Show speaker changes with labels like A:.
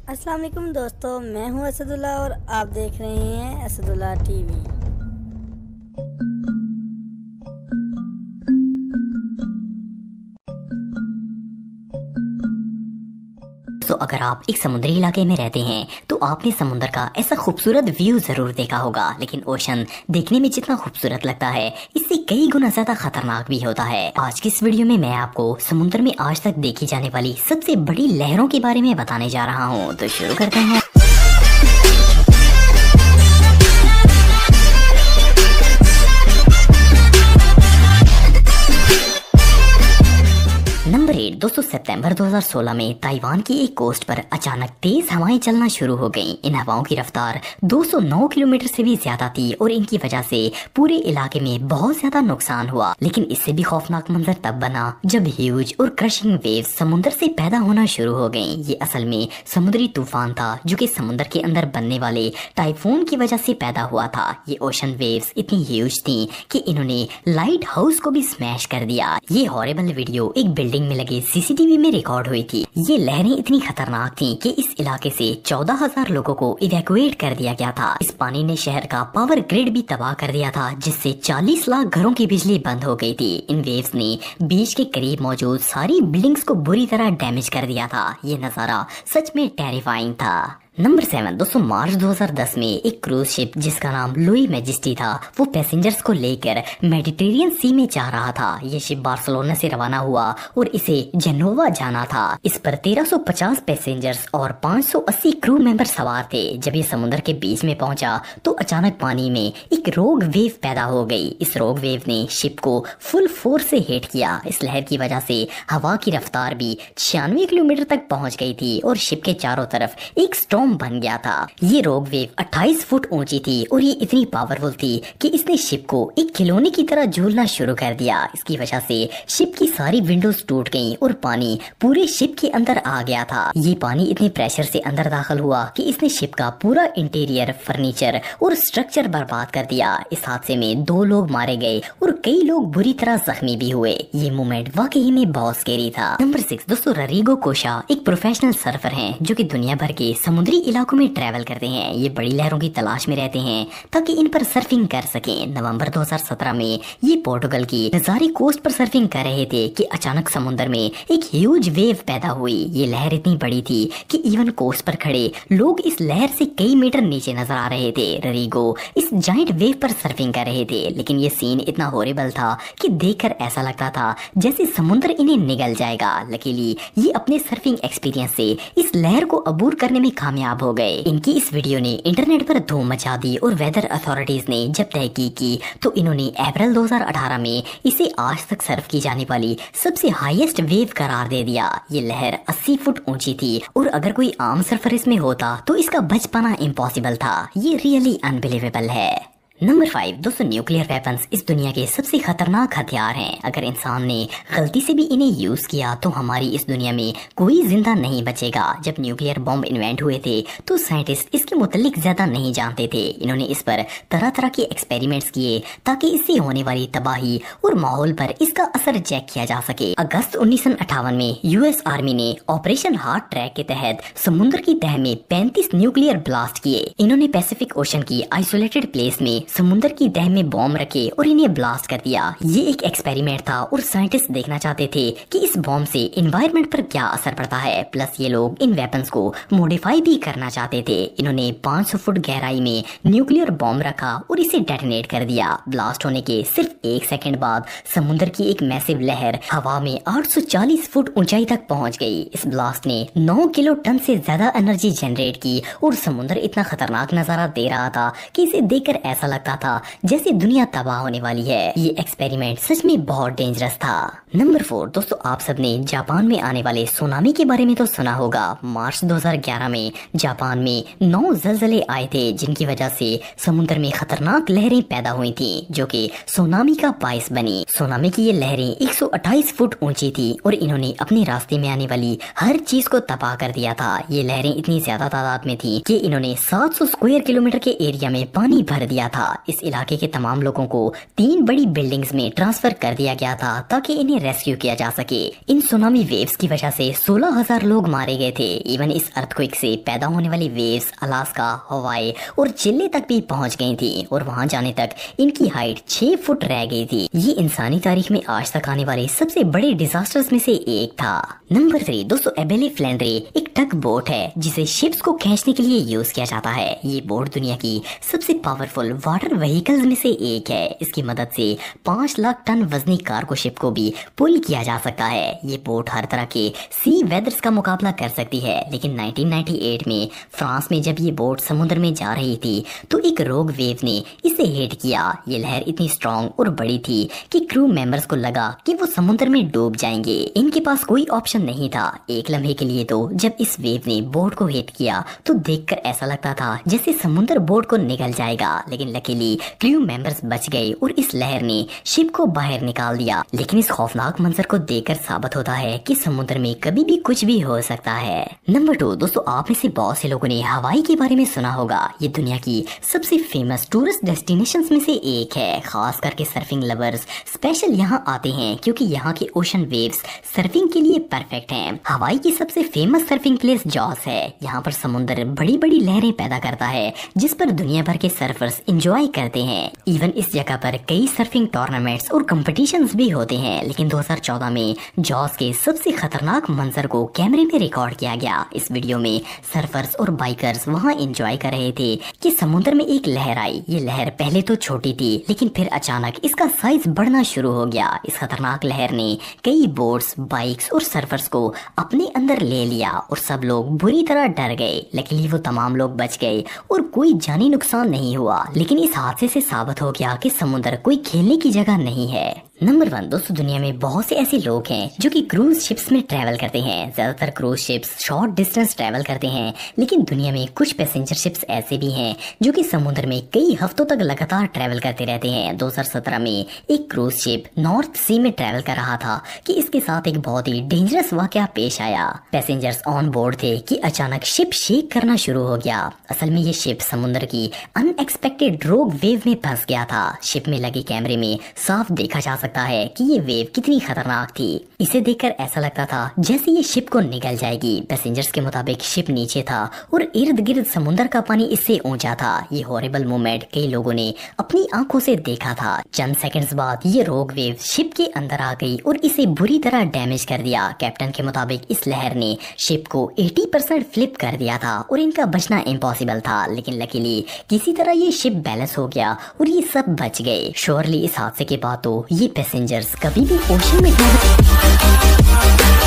A: अस्सलाम वालेकुम दोस्तों, मैं हूं असदुल्ला और आप देख रहे हैं असदुल्ला टीवी।
B: तो अगर आप एक समुद्री इलाके में रहते हैं तो आपने समुद्र का ऐसा खूबसूरत व्यू जरूर देखा होगा, लेकिन ओशन देखने में जितना खूबसूरत लगता है इससे कई गुना ज्यादा खतरनाक भी होता है। आज की इस वीडियो में मैं आपको समुद्र में आज तक देखी जाने वाली सबसे बड़ी लहरों के बारे में बताने जा रहा हूँ। तो शुरू करते हैं। नंबर 8 दोस्तों, सितंबर 2016 में ताइवान की एक कोस्ट पर अचानक तेज हवाएं चलना शुरू हो गईं। इन हवाओं की रफ्तार 209 किलोमीटर से भी ज्यादा थी और इनकी वजह से पूरे इलाके में बहुत ज्यादा नुकसान हुआ। लेकिन इससे भी खौफनाक मंजर तब बना जब ह्यूज और क्रशिंग वेव्स समुद्र से पैदा होना शुरू हो गईं। ये असल में समुद्री तूफान था जो कि समुद्र के अंदर बनने वाले टाइफून की वजह से पैदा हुआ था। ये ओशन वेव्स इतनी ह्यूज थी कि इन्होंने लाइट हाउस को भी स्मैश कर दिया। ये हॉरिबल वीडियो एक बिल्डिंग में लगे सीसीटीवी में रिकॉर्ड हुई थी। ये लहरें इतनी खतरनाक थीं कि इस इलाके से 14,000 लोगों को इवैक्यूएट कर दिया गया था। इस पानी ने शहर का पावर ग्रिड भी तबाह कर दिया था, जिससे 40 लाख घरों की बिजली बंद हो गई थी। इन वेव्स ने बीच के करीब मौजूद सारी बिल्डिंग्स को बुरी तरह डैमेज कर दिया था। ये नजारा सच में टेरिफाइंग था। नंबर 7 दोस्तों, मार्च 2010 में एक क्रूज शिप जिसका नाम लुई मैजेस्टी था, वो पैसेंजर्स को लेकर मेडिटेरियन सी में जा रहा था। ये शिप बार्सिलोना से रवाना हुआ और इसे जेनोवा जाना था। इस पर 1350 पैसेंजर्स और 580 क्रू मेंबर सवार थे। जब ये समुद्र के बीच में पहुंचा तो अचानक पानी में एक रोग वेव पैदा हो गई। इस रोग वेव ने शिप को फुल फोर्स से हिट किया। इस लहर की वजह से हवा की रफ्तार भी 96 किलोमीटर तक पहुंच गई थी और शिप के चारों तरफ एक स्टॉर्म बन गया था। ये रोग वेव 28 फुट ऊंची थी और ये इतनी पावरफुल थी कि इसने शिप को एक खिलौने की तरह झूलना शुरू कर दिया। इसकी वजह से शिप की सारी विंडोज टूट गईं और पानी पूरे शिप के अंदर आ गया था। ये पानी इतने प्रेशर से अंदर दाखिल हुआ कि इसने शिप का पूरा इंटीरियर, फर्नीचर और स्ट्रक्चर बर्बाद कर दिया। इस हादसे में 2 लोग मारे गए और कई लोग बुरी तरह जख्मी भी हुए। ये मोमेंट वाकई में बहुत स्कैरी था। नंबर 6 दोस्तों, ररीगो कोशा एक प्रोफेशनल सर्फर हैं जो कि दुनिया भर के समुद्री इलाकों में ट्रैवल करते हैं। ये बड़ी लहरों की तलाश में रहते हैं ताकि इन पर सर्फिंग कर सकें। नवंबर 2017 में ये पोर्टुगल की नजारी कोस्ट पर सर्फिंग कर रहे थे कि अचानक समुद्र में एक ह्यूज वेव पैदा हुई। ये लहर इतनी बड़ी थी कि इवन कोस्ट पर खड़े लोग इस लहर से कई मीटर नीचे नजर आ रहे थे। ररीगो इस जाइंट वेव पर सर्फिंग कर रहे थे, लेकिन ये सीन इतना हॉरिबल था कि देखकर ऐसा लगता था जैसे समुद्र इन्हें निगल जाएगा। लकीली ये अपने सर्फिंग एक्सपीरियंस से इस लहर को अबूर करने में कामयाब हो गए। इनकी इस वीडियो ने इंटरनेट पर धूम मचा दी और वेदर अथॉरिटीज ने जब तहकीक की तो इन्होंने अप्रैल 2018 में इसे आज तक सर्फ की जाने वाली सबसे हाईएस्ट वेव करार दे दिया। ये लहर 80 फुट ऊंची थी और अगर कोई आम सर्फर इसमें होता तो इसका बच पाना इम्पॉसिबल था। ये रियली अनबिलीवेबल है। नंबर 5 दोस्तों, न्यूक्लियर वेपन्स इस दुनिया के सबसे खतरनाक हथियार हैं। अगर इंसान ने गलती से भी इन्हें यूज किया तो हमारी इस दुनिया में कोई जिंदा नहीं बचेगा। जब न्यूक्लियर बॉम्ब इन्वेंट हुए थे तो साइंटिस्ट इसके मुतालिक ज्यादा नहीं जानते थे। इन्होंने इस पर तरह तरह के एक्सपेरिमेंट्स किए ताकि इससे होने वाली तबाही और माहौल पर इसका असर चेक किया जा सके। अगस्त 1958 में यूएस आर्मी ने ऑपरेशन हार्ट ट्रैक के तहत समुद्र की तह में 35 न्यूक्लियर ब्लास्ट किए। इन्होंने पैसिफिक ओशन की आइसोलेटेड प्लेस में समुद्र की तह में बॉम्ब रखे और इन्हें ब्लास्ट कर दिया। ये एक एक्सपेरिमेंट था और साइंटिस्ट देखना चाहते थे कि इस बॉम्ब से एनवायरनमेंट पर क्या असर पड़ता है। प्लस ये लोग इन वेपन्स को मॉडिफाई भी करना चाहते थे। इन्होंने 500 फुट गहराई में न्यूक्लियर बॉम्ब रखा और इसे डेटोनेट कर दिया। ब्लास्ट होने के सिर्फ 1 सेकंड बाद समुद्र की एक मैसिव लहर हवा में 840 फुट ऊंचाई तक पहुंच गई। इस ब्लास्ट ने 9 किलो टन से ज्यादा एनर्जी जनरेट की और समुद्र इतना खतरनाक नजारा दे रहा था कि इसे देखकर ऐसा लगता था जैसे दुनिया तबाह होने वाली है। ये एक्सपेरिमेंट सच में बहुत डेंजरस था। नंबर 4 दोस्तों, आप सबने जापान में आने वाले सुनामी के बारे में तो सुना होगा। मार्च 2011 में जापान में 9 ज़लज़ले आए थे जिनकी वजह से समुद्र में खतरनाक लहरें पैदा हुई थी जो कि सुनामी का बायस बनी। सुनामी की ये लहरें 128 फुट ऊंची थी और इन्होंने अपने रास्ते में आने वाली हर चीज को तबाह कर दिया था। ये लहरें इतनी ज्यादा तादाद में थी कि इन्होंने 700 स्क्वायर किलोमीटर के एरिया में पानी भर दिया था। था। इस इलाके के तमाम लोगों को 3 बड़ी बिल्डिंग्स में ट्रांसफर कर दिया गया था ताकि इन्हें रेस्क्यू किया जा सके। इन सुनामी वेव्स की वजह से 16,000 लोग मारे गए थे। इवन इस अर्थक्वेक से पैदा होने वाली वेव्स अलास्का, हवाई और चिल्ले तक भी पहुंच गई थी और वहां जाने तक इनकी हाइट 6 फुट रह गई थी। ये इंसानी तारीख में आज तक आने वाले सबसे बड़े डिजास्टर्स में से एक था। नंबर 3 दोस्तों, एबेले फ्लैंड्रे एक टग बोट है जिसे शिप्स को खींचने के लिए यूज किया जाता है। ये बोट दुनिया की सबसे पावरफुल वाटर व्हीकल्स में से एक है। इसकी मदद से 5 लाख टन वजनी कार्गो शिप को भी पुल किया जा सकता है। ये बोट हर तरह के सी वेदर्स का मुकाबला कर सकती है। लेकिन 1998 में फ्रांस में जब ये बोट समुद्र में जा रही थी तो एक रोग वेव ने इसे हिट किया। ये लहर इतनी स्ट्रॉन्ग और बड़ी थी कि क्रू मेंबर्स को लगा कि वो समुद्र में डूब जाएंगे। इनके पास कोई ऑप्शन नहीं था। एक लम्हे के लिए तो जब इस वेव ने बोट को हिट किया तो देखकर ऐसा लगता था जैसे समुद्र बोट को निगल जाएगा। लेकिन लकीली क्रू मेंबर्स बच गए और इस लहर ने शिप को बाहर निकाल दिया। लेकिन इस खौफनाक मंजर को देखकर साबित होता है कि समुद्र में कभी भी कुछ भी हो सकता है। नंबर 2 दोस्तों, आप में से बहुत से लोगों ने हवाई के बारे में सुना होगा। ये दुनिया की सबसे फेमस टूरिस्ट डेस्टिनेशंस में से एक है। खास करके सर्फिंग लवर्स स्पेशल यहाँ आते हैं क्योंकि यहाँ के ओशन वेव्स सर्फिंग के लिए परफेक्ट हैं। हवाई की सबसे फेमस सर्फिंग प्लेस जॉस है। यहाँ पर समुद्र बड़ी बड़ी लहरें पैदा करता है जिस पर दुनिया भर के सर्फर्स एंजॉय करते हैं। इवन इस जगह पर कई सर्फिंग टूर्नामेंट्स और कंपटीशंस भी होते हैं। लेकिन 2014 में जॉस के सबसे खतरनाक मंजर को कैमरे में रिकॉर्ड किया गया। इस वीडियो में सर्फर्स और बाइकर्स वहाँ एंजॉय कर रहे थे कि समुद्र में एक लहर आई। ये लहर पहले तो छोटी थी लेकिन फिर अचानक इसका साइज बढ़ना शुरू हो गया। इस खतरनाक लहर ने कई बोट्स, बाइक्स और सर्फर्स को अपने अंदर ले लिया और सब लोग बुरी तरह डर गए। लेकिन वो तमाम लोग बच गए और कोई जानी नुकसान नहीं हुआ। लेकिन इस हादसे से साबित हो गया कि समुद्र कोई खेलने की जगह नहीं है। नंबर 1 दोस्तों, दुनिया में बहुत से ऐसे लोग हैं जो कि क्रूज शिप्स में ट्रैवल करते हैं। ज्यादातर cruise ships short distance travel करते हैं लेकिन दुनिया में कुछ पैसेंजर शिप्स ऐसे भी हैं जो कि समुद्र में कई हफ्तों तक लगातार ट्रैवल करते रहते हैं। 2017 में एक क्रूज शिप नॉर्थ सी में ट्रैवल कर रहा था कि इसके साथ एक बहुत ही डेंजरस वाकया पेश आया। पैसेंजर्स ऑन बोर्ड थे कि अचानक शिप शेक करना शुरू हो गया। असल में ये शिप समुद्र की अनएक्सपेक्टेड रोग वेव में फंस गया था। शिप में लगे कैमरे में साफ देखा जा सकता है कि ये वेव कितनी खतरनाक थी। इसे देखकर ऐसा लगता था जैसे ये शिप को निगल जाएगी। पैसेंजर्स के मुताबिक शिप नीचे था और इर्द गिर्द समुद्र का पानी इससे ऊंचा था। ये हॉरिबल मोमेंट कई लोगों ने अपनी आंखों से देखा था। चंद सेकंड्स बाद ये रोग वेव शिप के अंदर आ गई और इसे बुरी तरह डैमेज कर दिया। कैप्टन के मुताबिक इस लहर ने शिप को 80% फ्लिप कर दिया था और इनका बचना इम्पॉसिबल था। लेकिन लकीली किसी तरह ये शिप बैलेंस हो गया और ये सब बच गए। श्योरली इस हादसे के बाद तो ये पैसेंजर्स कभी भी ओशन में